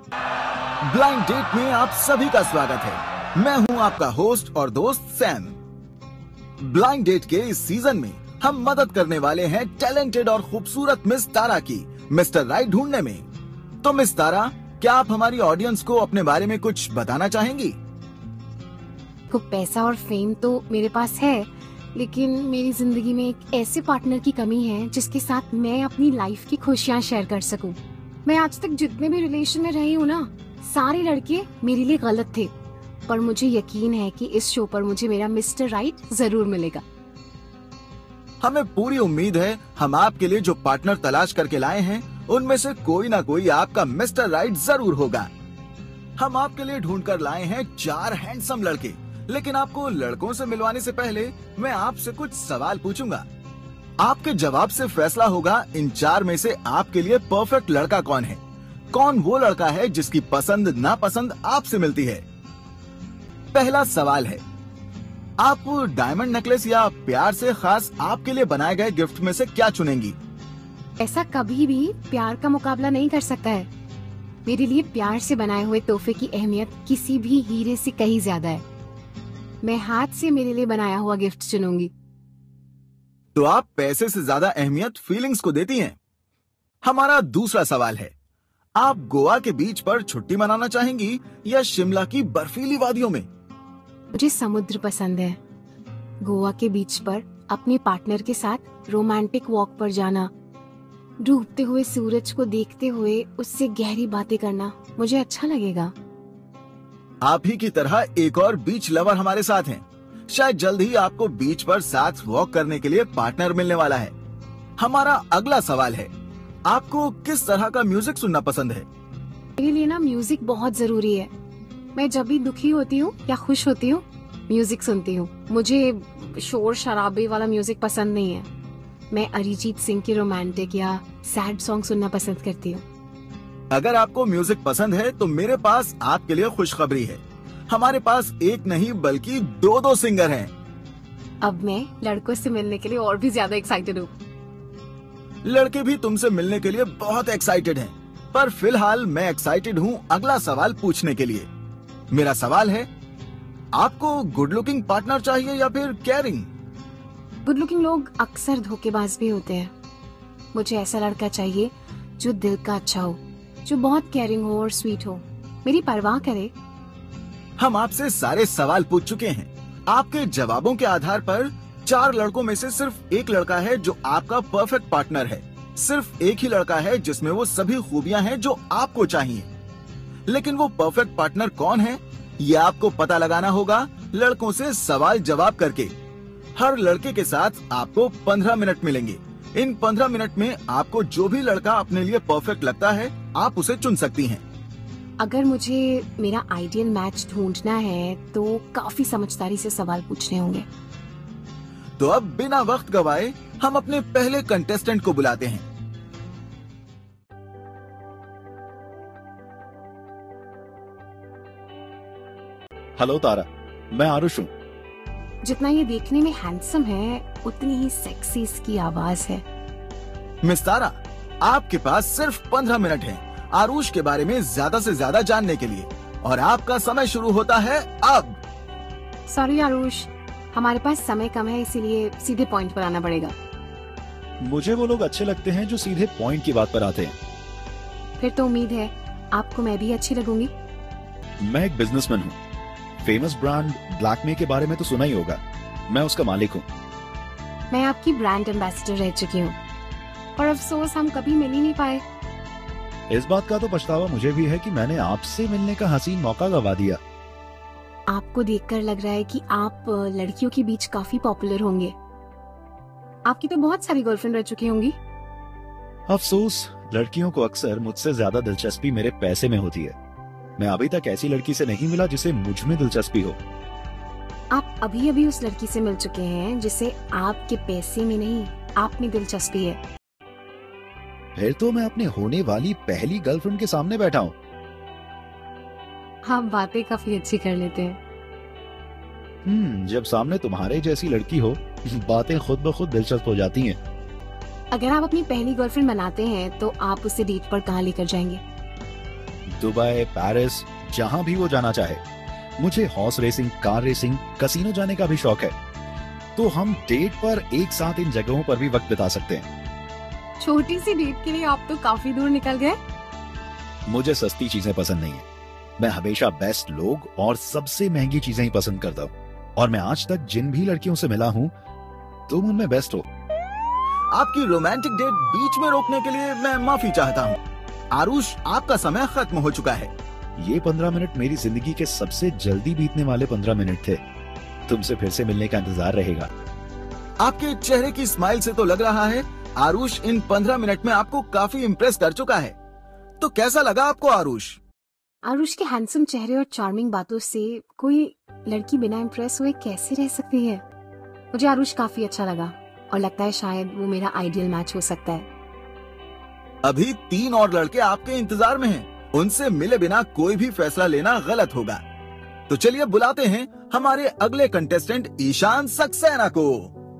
Blind date में आप सभी का स्वागत है। मैं हूं आपका होस्ट और दोस्त सैम। ब्लाइंड डेट के इस सीजन में हम मदद करने वाले हैं टैलेंटेड और खूबसूरत मिस तारा की मिस्टर राइट ढूंढने में। तो मिस तारा, क्या आप हमारी ऑडियंस को अपने बारे में कुछ बताना चाहेंगी? को पैसा और फेम तो मेरे पास है, लेकिन मेरी जिंदगी में एक ऐसे पार्टनर की कमी है जिसके साथ मैं अपनी लाइफ की खुशियाँ शेयर कर सकूं। मैं आज तक जितने भी रिलेशन में रही हूँ ना, सारे लड़के मेरे लिए गलत थे, पर मुझे यकीन है कि इस शो पर मुझे मेरा मिस्टर राइट जरूर मिलेगा। हमें पूरी उम्मीद है हम आपके लिए जो पार्टनर तलाश करके लाए हैं उनमें से कोई ना कोई आपका मिस्टर राइट जरूर होगा। हम आपके लिए ढूंढ कर लाए हैं 4 हैंडसम लड़के, लेकिन आपको लड़कों से मिलवाने से पहले मैं आपसे कुछ सवाल पूछूंगा। आपके जवाब से फैसला होगा इन 4 में से आपके लिए परफेक्ट लड़का कौन है। कौन वो लड़का है जिसकी पसंद नापसंद आपसे मिलती है। पहला सवाल है, आप डायमंड नेकलेस या प्यार से खास आपके लिए बनाए गए गिफ्ट में से क्या चुनेंगी? ऐसा कभी भी प्यार का मुकाबला नहीं कर सकता है। मेरे लिए प्यार से बनाए हुए तोहफे की अहमियत किसी भी हीरे से कहीं ज्यादा है। मैं हाथ से मेरे लिए बनाया हुआ गिफ्ट चुनूंगी। तो आप पैसे से ज्यादा अहमियत फीलिंग्स को देती हैं। हमारा दूसरा सवाल है, आप गोवा के बीच पर छुट्टी मनाना चाहेंगी या शिमला की बर्फीली वादियों में? मुझे समुद्र पसंद है। गोवा के बीच पर अपने पार्टनर के साथ रोमांटिक वॉक पर जाना, डूबते हुए सूरज को देखते हुए उससे गहरी बातें करना मुझे अच्छा लगेगा। आप ही की तरह एक और बीच लवर हमारे साथ हैं। शायद जल्द ही आपको बीच पर साथ वॉक करने के लिए पार्टनर मिलने वाला है। हमारा अगला सवाल है, आपको किस तरह का म्यूजिक सुनना पसंद है? मेरे लिए ना म्यूजिक बहुत जरूरी है। मैं जब भी दुखी होती हूँ या खुश होती हूँ, म्यूजिक सुनती हूँ। मुझे शोर शराबे वाला म्यूजिक पसंद नहीं है। मैं अरिजीत सिंह के रोमांटिक या सैड सॉन्ग सुनना पसंद करती हूँ। अगर आपको म्यूजिक पसंद है तो मेरे पास आपके लिए खुशखबरी है। हमारे पास एक नहीं बल्कि 2 सिंगर हैं। अब मैं लड़कों से मिलने के लिए और भी ज्यादा एक्साइटेड हूँ। लड़के भी तुमसे मिलने के लिए बहुत एक्साइटेड हैं, पर फिलहाल मैं एक्साइटेड हूँ अगला सवाल पूछने के लिए। मेरा सवाल है, आपको गुड लुकिंग पार्टनर चाहिए या फिर केयरिंग? गुड लुकिंग लोग अक्सर धोखेबाज भी होते हैं। मुझे ऐसा लड़का चाहिए जो दिल का अच्छा हो, जो बहुत केयरिंग हो और स्वीट हो, मेरी परवाह करे। हम आपसे सारे सवाल पूछ चुके हैं। आपके जवाबों के आधार पर 4 लड़कों में से सिर्फ एक लड़का है जो आपका परफेक्ट पार्टनर है। सिर्फ एक ही लड़का है जिसमें वो सभी खूबियां हैं जो आपको चाहिए। लेकिन वो परफेक्ट पार्टनर कौन है, ये आपको पता लगाना होगा लड़कों से सवाल जवाब करके। हर लड़के के साथ आपको 15 मिनट मिलेंगे। इन 15 मिनट में आपको जो भी लड़का अपने लिए परफेक्ट लगता है, आप उसे चुन सकती हैं। अगर मुझे मेरा आइडियल मैच ढूंढना है तो काफी समझदारी से सवाल पूछने होंगे। तो अब बिना वक्त गवाए हम अपने पहले कंटेस्टेंट को बुलाते हैं। हेलो तारा, मैं आरुष हूँ। जितना ये देखने में हैंडसम है, उतनी ही सेक्सी इसकी आवाज है। मिस तारा, आपके पास सिर्फ 15 मिनट हैं आरुष के बारे में ज्यादा से ज्यादा जानने के लिए, और आपका समय शुरू होता है अब। सॉरी आरुष, हमारे पास समय कम है, इसीलिए सीधे पॉइंट पर आना पड़ेगा। मुझे वो लोग अच्छे लगते हैं जो सीधे पॉइंट की बात पर आते हैं। फिर तो उम्मीद है आपको मैं भी अच्छी लगूंगी। मैं एक बिजनेसमैन हूँ। फेमस ब्रांड ब्लैकमे के बारे में तो सुना ही होगा। मैं उसका मालिक हूँ। मैं आपकी ब्रांड एम्बेसडर रह चुकी हूँ, पर अफसोस हम कभी मिल ही नहीं पाए। इस बात का तो पछतावा मुझे भी है कि मैंने आपसे मिलने का हसीन मौका गवा दिया। आपको देखकर लग रहा है कि आप लड़कियों के बीच काफी पॉपुलर होंगे। आपकी तो बहुत सारी गर्लफ्रेंड रह चुकी होंगी। अफसोस, लड़कियों को अक्सर मुझसे ज्यादा दिलचस्पी मेरे पैसे में होती है। मैं अभी तक ऐसी लड़की से नहीं मिला जिसे मुझ में दिलचस्पी हो। आप अभी अभी उस लड़की से मिल चुके हैं जिसे आपके पैसे में नहीं, आप में दिलचस्पी है। फिर तो मैं अपने होने वाली पहली गर्लफ्रेंड के सामने बैठा हूँ। हम बातें काफी अच्छी कर लेते हैं। जब सामने तुम्हारे जैसी लड़की हो, बातें खुद ब खुद दिलचस्प हो जाती हैं। अगर आप अपनी पहली गर्लफ्रेंड बनाते हैं तो आप उसे डेट पर कहाँ लेकर जाएंगे? दुबई, पेरिस, जहां भी वो जाना चाहे। मुझे horse racing, car racing, casino जाने का भी शौक है। तो हम डेट पर एक साथ इन जगहों पर भी वक्त बिता सकते हैं। छोटी सी डेट के लिए आप तो काफी दूर निकल गए। मुझे सस्ती चीजें पसंद नहीं है। मैं हमेशा बेस्ट लोग और सबसे महंगी चीजें ही पसंद करता हूँ। और मैं आज तक जिन भी लड़कियों से मिला हूँ, तुम उनमें बेस्ट हो। आपकी रोमांटिक डेट बीच में रोकने के लिए मैं माफी चाहता हूँ। आरुष, आपका समय खत्म हो चुका है। ये 15 मिनट मेरी जिंदगी के सबसे जल्दी बीतने वाले 15 मिनट थे। तुमसे फिर से मिलने का इंतजार रहेगा। आपके चेहरे की स्माइल से तो लग रहा है आरुष इन 15 मिनट में आपको काफी इम्प्रेस कर चुका है। तो कैसा लगा आपको आरुष? आरुष के हैंडसम चेहरे और चार्मिंग बातों से कोई लड़की बिना इम्प्रेस हुए कैसे रह सकती है? मुझे आरुष काफी अच्छा लगा और लगता है शायद वो मेरा आइडियल मैच हो सकता है। अभी 3 और लड़के आपके इंतजार में हैं। उनसे मिले बिना कोई भी फैसला लेना गलत होगा। तो चलिए बुलाते हैं हमारे अगले कंटेस्टेंट ईशान सक्सेना को।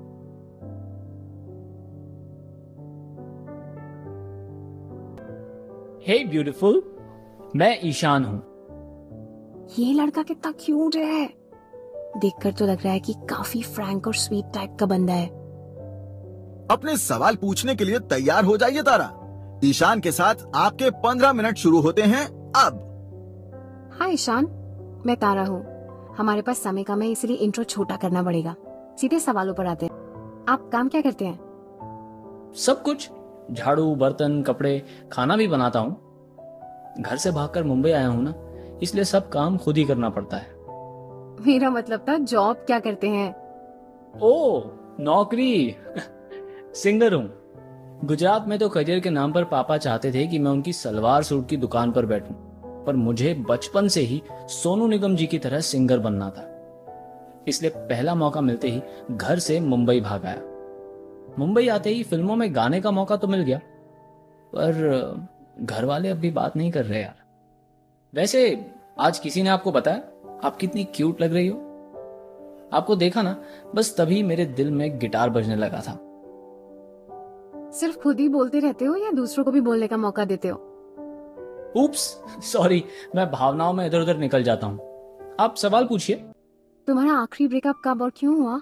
हे ब्यूटीफुल, मैं ईशान हूँ। ये लड़का कितना क्यूट है। देखकर तो लग रहा है कि काफी फ्रैंक और स्वीट टाइप का बंदा है। अपने सवाल पूछने के लिए तैयार हो जाइए तारा। ईशान के साथ आपके 15 मिनट शुरू होते हैं अब। हाय ईशान, मैं तारा हूँ। हमारे पास समय कम है, इसलिए इंट्रो छोटा करना पड़ेगा। सीधे सवालों पर आते हैं। आप काम क्या करते हैं? सब कुछ, झाड़ू, बर्तन, कपड़े, खाना भी बनाता हूँ। घर से भागकर मुंबई आया हूँ ना, इसलिए सब काम खुद ही करना पड़ता है। मेरा मतलब था जॉब क्या करते हैं? ओ, नौकरी। सिंगर हूँ। गुजरात में तो करियर के नाम पर पापा चाहते थे कि मैं उनकी सलवार सूट की दुकान पर बैठूं, पर मुझे बचपन से ही सोनू निगम जी की तरह सिंगर बनना था। इसलिए पहला मौका मिलते ही घर से मुंबई भाग आया। मुंबई आते ही फिल्मों में गाने का मौका तो मिल गया, पर घर वाले अब भी बात नहीं कर रहे यार। वैसे आज किसी ने आपको बताया आप कितनी क्यूट लग रही हो? आपको देखा ना, बस तभी मेरे दिल में गिटार बजने लगा था। सिर्फ खुद ही बोलते रहते हो या दूसरों को भी बोलने का मौका देते हो? उप्स, सॉरी, मैं भावनाओं में इधर उधर निकल जाता हूँ। आप सवाल पूछिए। तुम्हारा आखिरी ब्रेकअप कब और क्यों हुआ?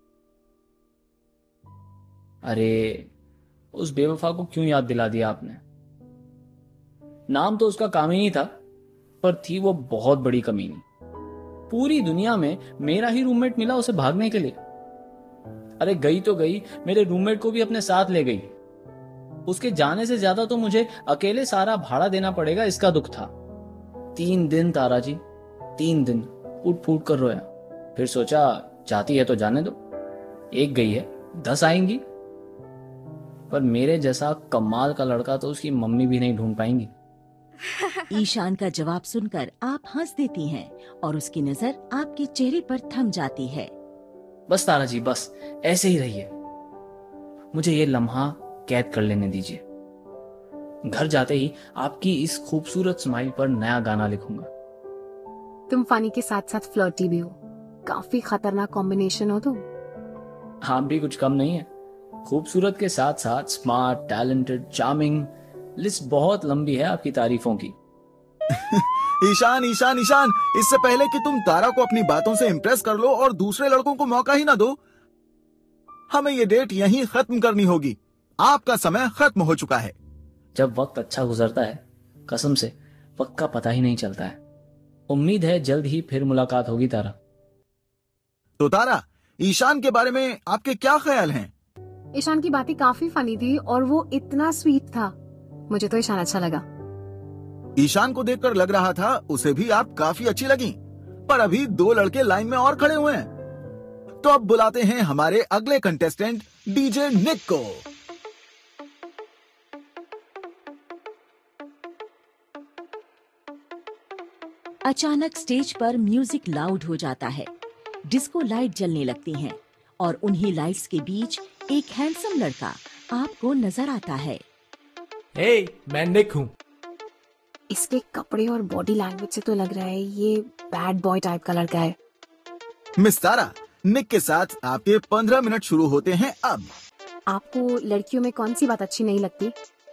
अरे, उस बेवफा को क्यों याद दिला दिया आपने? नाम तो उसका काम ही नहीं था, पर थी वो बहुत बड़ी कमीनी। पूरी दुनिया में मेरा ही रूममेट मिला उसे भागने के लिए। अरे गई तो गई, मेरे रूममेट को भी अपने साथ ले गई। उसके जाने से ज्यादा तो मुझे अकेले सारा भाड़ा देना पड़ेगा, इसका दुख था। 3 दिन तारा जी, 3 दिन फूट फूट कर रोया। फिर सोचा जाती है तो जाने दो, एक गई है 10 आएंगी। पर मेरे जैसा कमाल का लड़का तो उसकी मम्मी भी नहीं ढूंढ पाएंगी। ईशान का जवाब सुनकर आप हंस देती हैं और उसकी नजर आपके चेहरे पर थम जाती है। बस तारा जी, बस ऐसे ही रहिए। मुझे ये लम्हा कैद कर लेने दीजिए। घर जाते ही आपकी इस खूबसूरत स्माइल पर नया गाना लिखूंगा। तुम फनी के साथ साथ फ्लर्टी भी हो। काफी खतरनाक कॉम्बिनेशन हो तुम। आप भी कुछ कम नहीं है। खूबसूरत के साथ साथ स्मार्ट, टैलेंटेड, चार्मिंग, लिस्ट बहुत लंबी है आपकी तारीफों की। ईशान ईशान ईशान, इससे पहले कि तुम तारा को अपनी बातों से इम्प्रेस कर लो और दूसरे लड़कों को मौका ही ना दो, हमें ये डेट यहीं खत्म करनी होगी। आपका समय खत्म हो चुका है। जब वक्त अच्छा गुजरता है, कसम से वक्त का पता ही नहीं चलता है। उम्मीद है जल्द ही फिर मुलाकात होगी तारा। तो तारा, ईशान के बारे में आपके क्या ख्याल हैं? ईशान की बातें काफी फनी थी और वो इतना स्वीट था। मुझे तो ईशान अच्छा लगा। ईशान को देखकर लग रहा था उसे भी आप काफी अच्छी लगी, पर अभी 2 लड़के लाइन में और खड़े हुए हैं। तो अब बुलाते हैं हमारे अगले कंटेस्टेंट डीजे निक को। अचानक स्टेज पर म्यूजिक लाउड हो जाता है। डिस्को लाइट जलने लगती हैं और उन्हीं लाइट्स के बीच एक हैंडसम लड़का आपको नजर आता है। हे, मैं निक हूँ। इसके कपड़े और बॉडी लैंग्वेज से तो लग रहा है ये बैड बॉय टाइप का लड़का है। मिस तारा, निक के साथ आपके 15 मिनट शुरू होते हैं अब। आपको लड़कियों में कौन सी बात अच्छी नहीं लगती?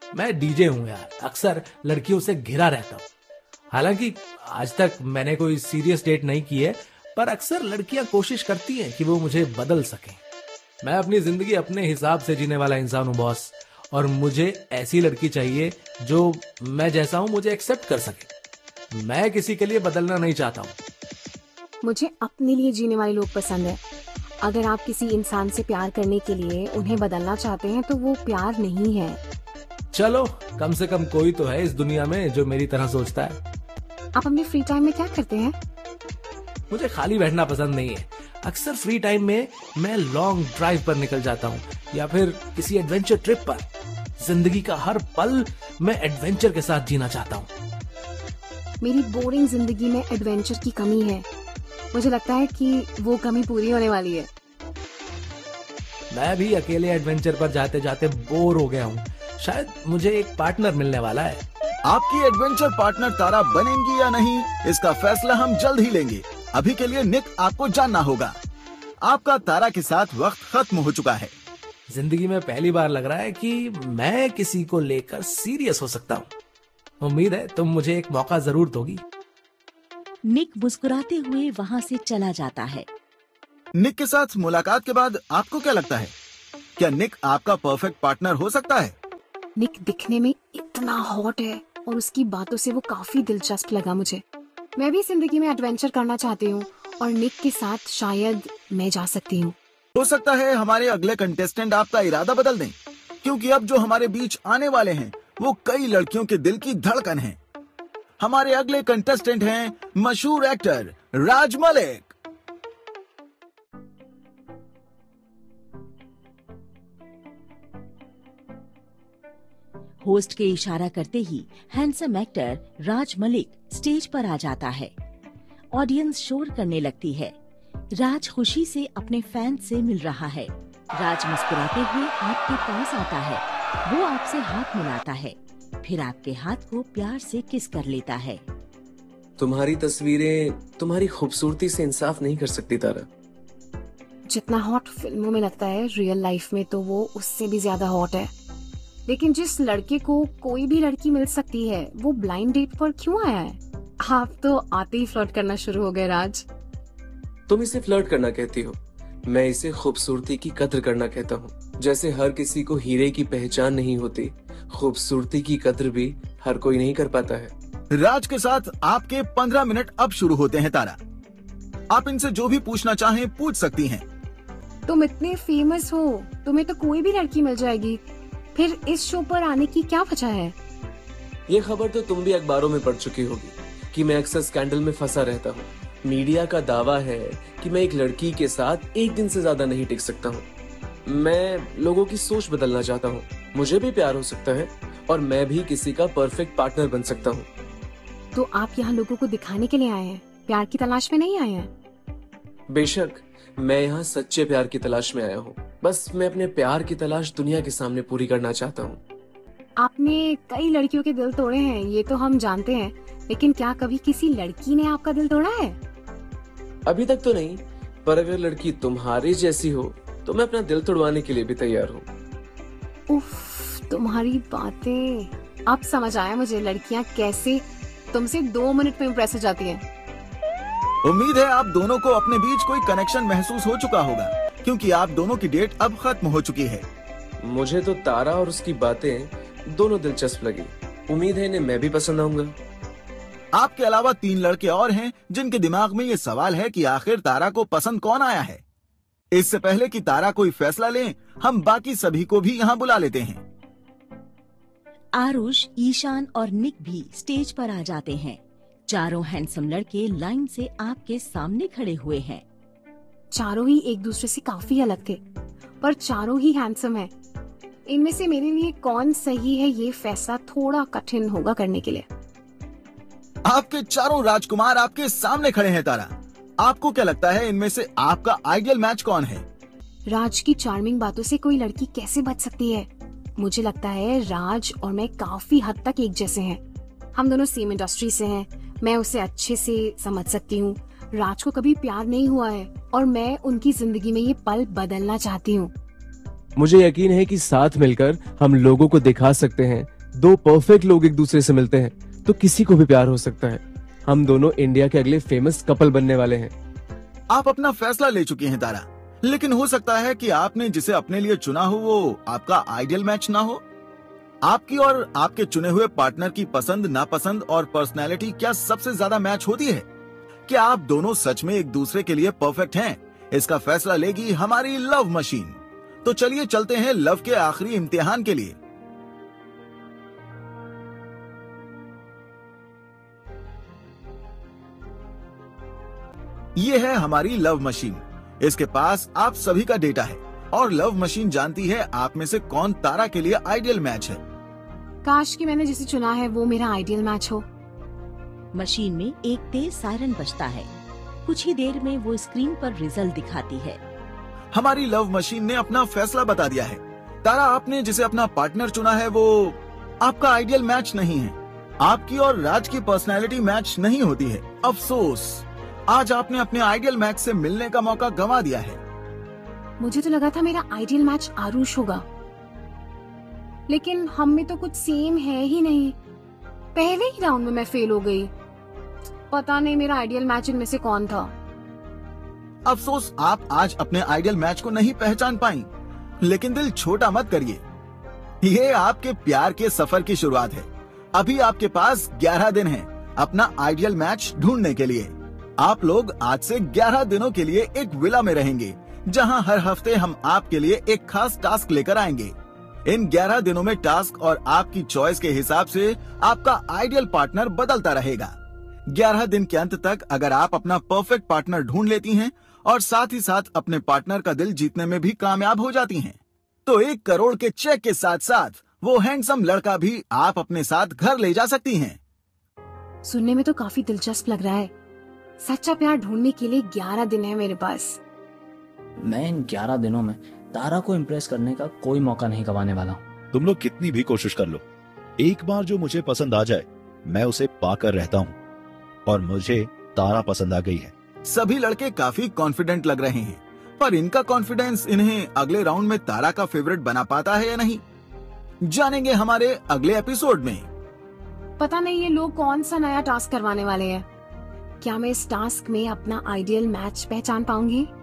मैं डीजे हूँ यार, अक्सर लड़कियों से घिरा रहता हूँ। हालांकि आज तक मैंने कोई सीरियस डेट नहीं की है, पर अक्सर लड़कियां कोशिश करती हैं कि वो मुझे बदल सकें। मैं अपनी जिंदगी अपने हिसाब से जीने वाला इंसान हूँ बॉस, और मुझे ऐसी लड़की चाहिए जो मैं जैसा हूँ मुझे एक्सेप्ट कर सके। मैं किसी के लिए बदलना नहीं चाहता हूँ। मुझे अपने लिए जीने वाले लोग पसंद है। अगर आप किसी इंसान से प्यार करने के लिए उन्हें बदलना चाहते हैं तो वो प्यार नहीं है। चलो, कम से कम कोई तो है इस दुनिया में जो मेरी तरह सोचता है। आप अपने फ्री टाइम में क्या करते हैं? मुझे खाली बैठना पसंद नहीं है। अक्सर फ्री टाइम में मैं लॉन्ग ड्राइव पर निकल जाता हूँ या फिर किसी एडवेंचर ट्रिप पर। जिंदगी का हर पल मैं एडवेंचर के साथ जीना चाहता हूँ। मेरी बोरिंग जिंदगी में एडवेंचर की कमी है। मुझे लगता है कि वो कमी पूरी होने वाली है। मैं भी अकेले एडवेंचर पर जाते जाते बोर हो गया हूँ। शायद मुझे एक पार्टनर मिलने वाला है। आपकी एडवेंचर पार्टनर तारा बनेंगी या नहीं, इसका फैसला हम जल्द ही लेंगे। अभी के लिए निक, आपको जानना होगा, आपका तारा के साथ वक्त खत्म हो चुका है। जिंदगी में पहली बार लग रहा है कि मैं किसी को लेकर सीरियस हो सकता हूँ। उम्मीद है तुम मुझे एक मौका जरूर दोगी। निक मुस्कुराते हुए वहाँ से चला जाता है। निक के साथ मुलाकात के बाद आपको क्या लगता है, क्या निक आपका परफेक्ट पार्टनर हो सकता है? निक दिखने में इतना हॉट है और उसकी बातों से वो काफी दिलचस्प लगा मुझे। मैं भी जिंदगी में एडवेंचर करना चाहती हूँ और निक के साथ शायद मैं जा सकती हूँ। हो सकता है हमारे अगले कंटेस्टेंट आपका इरादा बदल दें, क्योंकि अब जो हमारे बीच आने वाले हैं वो कई लड़कियों के दिल की धड़कन हैं। हमारे अगले कंटेस्टेंट हैं मशहूर एक्टर राज मलिक। होस्ट के इशारा करते ही handsome actor Raj Malik stage पर आ जाता है। ऑडियंस शोर करने लगती है। राज खुशी से अपने फैंस से मिल रहा है। राज मुस्कुराते हुए आपके पास आता है। वो आपसे हाथ मिलाता है, फिर आपके हाथ को प्यार से किस कर लेता है। तुम्हारी तस्वीरें तुम्हारी खूबसूरती से इंसाफ नहीं कर सकती तारा। जितना हॉट फिल्मों में लगता है, रियल लाइफ में तो वो उससे भी ज्यादा हॉट है। लेकिन जिस लड़के को कोई भी लड़की मिल सकती है, वो ब्लाइंड डेट पर क्यों आया है? आप तो आते ही फ्लर्ट करना शुरू हो गए राज। तुम इसे फ्लर्ट करना कहती हो, मैं इसे खूबसूरती की कद्र करना कहता हूँ। जैसे हर किसी को हीरे की पहचान नहीं होती, खूबसूरती की कद्र भी हर कोई नहीं कर पाता है। राज के साथ आपके 15 मिनट अब शुरू होते हैं तारा। आप इनसे जो भी पूछना चाहें पूछ सकती हैं। तुम इतने फेमस हो, तुम्हें तो कोई भी लड़की मिल जाएगी, फिर इस शो पर आने की क्या वजह है? ये खबर तो तुम भी अखबारों में पढ़ चुकी होगी कि मैं अक्सर स्कैंडल में फंसा रहता हूँ। मीडिया का दावा है कि मैं एक लड़की के साथ एक दिन से ज्यादा नहीं टिक सकता हूँ। मैं लोगों की सोच बदलना चाहता हूँ। मुझे भी प्यार हो सकता है और मैं भी किसी का परफेक्ट पार्टनर बन सकता हूँ। तो आप यहाँ लोगों को दिखाने के लिए आए हैं, प्यार की तलाश में नहीं आए हैं? बेशक, मैं यहाँ सच्चे प्यार की तलाश में आया हूँ। बस मैं अपने प्यार की तलाश दुनिया के सामने पूरी करना चाहता हूँ। आपने कई लड़कियों के दिल तोड़े हैं, ये तो हम जानते हैं, लेकिन क्या कभी किसी लड़की ने आपका दिल तोड़ा है? अभी तक तो नहीं, पर अगर लड़की तुम्हारी जैसी हो तो मैं अपना दिल तोड़वाने के लिए भी तैयार हूँ। उफ, तुम्हारी बातें, अब समझ आया मुझे लड़कियाँ कैसे तुमसे 2 मिनट में इम्प्रेस हो जाती हैं। उम्मीद है आप दोनों को अपने बीच कोई कनेक्शन महसूस हो चुका होगा, क्योंकि आप दोनों की डेट अब खत्म हो चुकी है। मुझे तो तारा और उसकी बातें दोनों दिलचस्प लगी। उम्मीद है इन्हें मैं भी पसंद आऊंगा। आपके अलावा 3 लड़के और हैं जिनके दिमाग में ये सवाल है कि आखिर तारा को पसंद कौन आया है। इससे पहले कि तारा कोई फैसला ले, हम बाकी सभी को भी यहाँ बुला लेते हैं। आरुष, ईशान और निक भी स्टेज पर आ जाते हैं। चारों हैंडसम लड़के लाइन से आपके सामने खड़े हुए हैं। चारों ही एक दूसरे से काफी अलग थे, पर चारों ही हैंडसम हैं। इनमें से मेरे लिए कौन सही है ये फैसला थोड़ा कठिन होगा करने के लिए। आपके चारों राजकुमार आपके सामने खड़े हैं तारा। आपको क्या लगता है इनमें से आपका आइडियल मैच कौन है? राज की चार्मिंग बातों से कोई लड़की कैसे बच सकती है? मुझे लगता है राज और मैं काफी हद तक एक जैसे हैं। हम दोनों सेम इंडस्ट्री से हैं। मैं उसे अच्छे से समझ सकती हूँ। राज को कभी प्यार नहीं हुआ है और मैं उनकी जिंदगी में ये पल बदलना चाहती हूँ। मुझे यकीन है कि साथ मिलकर हम लोगों को दिखा सकते हैं दो परफेक्ट लोग एक दूसरे से मिलते हैं तो किसी को भी प्यार हो सकता है। हम दोनों इंडिया के अगले फेमस कपल बनने वाले हैं। आप अपना फैसला ले चुकी हैं तारा, लेकिन हो सकता है कि आपने जिसे अपने लिए चुना हो वो आपका आइडियल मैच ना हो। आपकी और आपके चुने हुए पार्टनर की पसंद नापसंद और पर्सनैलिटी क्या सबसे ज्यादा मैच होती है? क्या आप दोनों सच में एक दूसरे के लिए परफेक्ट हैं? इसका फैसला लेगी हमारी लव मशीन। तो चलिए चलते हैं लव के आखिरी इम्तिहान के लिए। ये है हमारी लव मशीन। इसके पास आप सभी का डेटा है और लव मशीन जानती है आप में से कौन तारा के लिए आइडियल मैच है। काश कि मैंने जिसे चुना है वो मेरा आइडियल मैच हो। मशीन में एक तेज सायरन बजता है। कुछ ही देर में वो स्क्रीन पर रिजल्ट दिखाती है। हमारी लव मशीन ने अपना फैसला बता दिया है। तारा, आपने जिसे अपना पार्टनर चुना है वो आपका आइडियल मैच नहीं है। आपकी और राज की पर्सनैलिटी मैच नहीं होती है। अफसोस, आज आपने अपने आइडियल मैच से मिलने का मौका गंवा दिया है। मुझे तो लगा था मेरा आइडियल मैच आरुष होगा, लेकिन हम में तो कुछ सेम है ही नहीं। पहले ही राउंड में मैं फेल हो गई। पता नहीं मेरा आइडियल मैच इनमें से कौन था। अफसोस, आप आज अपने आइडियल मैच को नहीं पहचान पाई, लेकिन दिल छोटा मत करिए। ये आपके प्यार के सफर की शुरुआत है। अभी आपके पास 11 दिन हैं अपना आइडियल मैच ढूंढने के लिए। आप लोग आज से 11 दिनों के लिए एक विला में रहेंगे, जहां हर हफ्ते हम आपके लिए एक खास टास्क लेकर आएंगे। इन 11 दिनों में टास्क और आपकी चॉइस के हिसाब से आपका आइडियल पार्टनर बदलता रहेगा। 11 दिन के अंत तक अगर आप अपना परफेक्ट पार्टनर ढूंढ लेती हैं और साथ ही साथ अपने पार्टनर का दिल जीतने में भी कामयाब हो जाती हैं, तो 1 करोड़ के चेक के साथ साथ वो हैंडसम लड़का भी आप अपने साथ घर ले जा सकती हैं। सुनने में तो काफी दिलचस्प लग रहा है। सच्चा प्यार ढूंढने के लिए 11 दिन है मेरे पास। मैं इन 11 दिनों में तारा को इम्प्रेस करने का कोई मौका नहीं गंवाने वाला। तुम लोग कितनी भी कोशिश कर लो, एक बार जो मुझे पसंद आ जाए मैं उसे पाकर रहता हूँ, और मुझे तारा पसंद आ गई है। सभी लड़के काफी कॉन्फिडेंट लग रहे हैं, पर इनका कॉन्फिडेंस इन्हें अगले राउंड में तारा का फेवरेट बना पाता है या नहीं, जानेंगे हमारे अगले एपिसोड में। पता नहीं ये लोग कौन सा नया टास्क करवाने वाले हैं। क्या मैं इस टास्क में अपना आइडियल मैच पहचान पाऊंगी?